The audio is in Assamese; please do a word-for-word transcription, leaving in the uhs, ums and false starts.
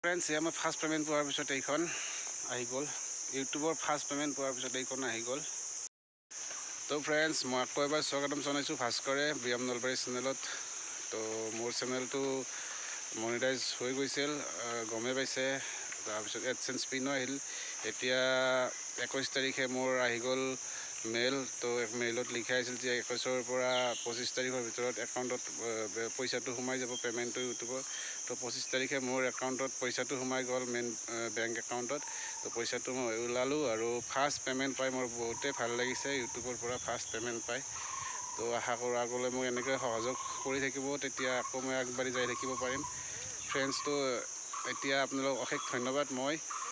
ফ্ৰেণ্ডছ এয়া মই ফাৰ্ষ্ট পে'মেণ্ট পোৱাৰ পিছত এইখন আহি গ'ল ইউটিউবৰ ফাৰ্ষ্ট পে'মেণ্ট পোৱাৰ পিছত এইখন আহি গ'ল তো ফ্ৰেণ্ডছ মই আকৌ এবাৰ স্বাগতম জনাইছোঁ ভাস্কৰে বিয়াম নলবাৰী চেনেলত তো মোৰ চেনেলটো মনিটাইজ হৈ গৈছিল গমে পাইছে তাৰপিছত এডচেন্স পিনো আহিল এতিয়া একৈছ তাৰিখে মোৰ আহি গ'ল মেইল তো মেইলত লিখা আছিল যে একৈছৰ পৰা পঁচিছ তাৰিখৰ ভিতৰত একাউণ্টত পইচাটো সোমাই যাব পে'মেণ্টটো ইউটিউবৰ তো পঁচিছ তাৰিখে মোৰ একাউণ্টত পইচাটো সোমাই গ'ল মেইন বেংক একাউণ্টত তো পইচাটো মই ওলালোঁ আৰু ফাৰ্ষ্ট পে'মেণ্ট পাই মোৰ বহুতেই ভাল লাগিছে ইউটিউবৰ পৰা ফাৰ্ষ্ট পে'মেণ্ট পাই তো আশা কৰোঁ আগলৈ মোক এনেকৈ সহযোগ কৰি থাকিব তেতিয়া আকৌ মই আগবাঢ়ি যাই থাকিব পাৰিম ফ্ৰেণ্ডছ তো এতিয়া আপোনালোক অশেষ ধন্যবাদ মই